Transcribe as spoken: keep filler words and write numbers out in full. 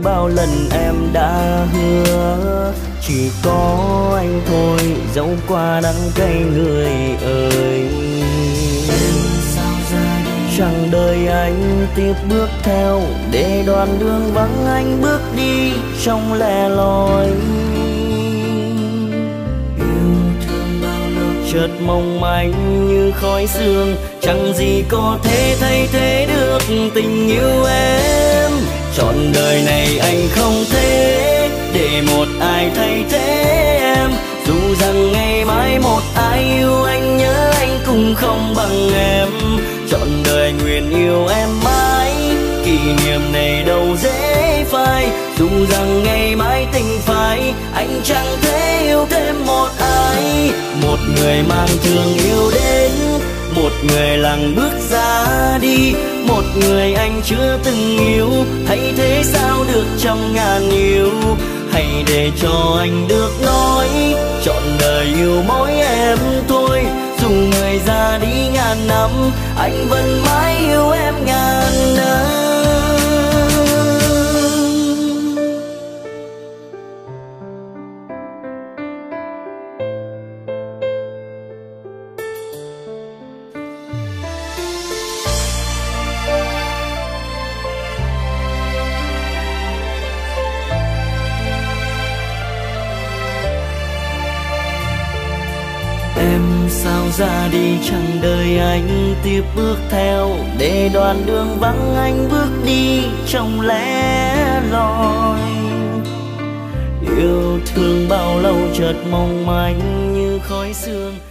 bao lần em đã hứa, chỉ có anh thôi dẫu qua đắng cay người ơi. Chẳng đời anh tiếp bước theo, để đoạn đường vắng anh bước đi trong lẻ loi. Yêu thương bao lâu chợt mong manh như khói sương, chẳng gì có thể thay thế được tình yêu em. Trọn đời này anh không thể để một ai thay thế em, dù rằng ngày mai một ai yêu anh nhớ anh cũng không bằng em. Trọn đời nguyện yêu em mãi, kỷ niệm này đâu dễ phai, dù rằng ngày mai tình phai anh chẳng thể yêu thêm một ai. Một người mang thương yêu đến, một người lặng bước ra đi, một người anh chưa từng yêu, thay thế sao được trăm ngàn yêu. Hãy để cho anh được nói, trọn đời yêu mỗi em thôi, dù người ra đi ngàn năm anh vẫn mãi yêu em ngàn năm. Em sao ra đi chẳng đời anh tiếp bước theo, để đoạn đường vắng anh bước đi trong lẻ loi. Yêu thương bao lâu chợt mong manh như khói sương.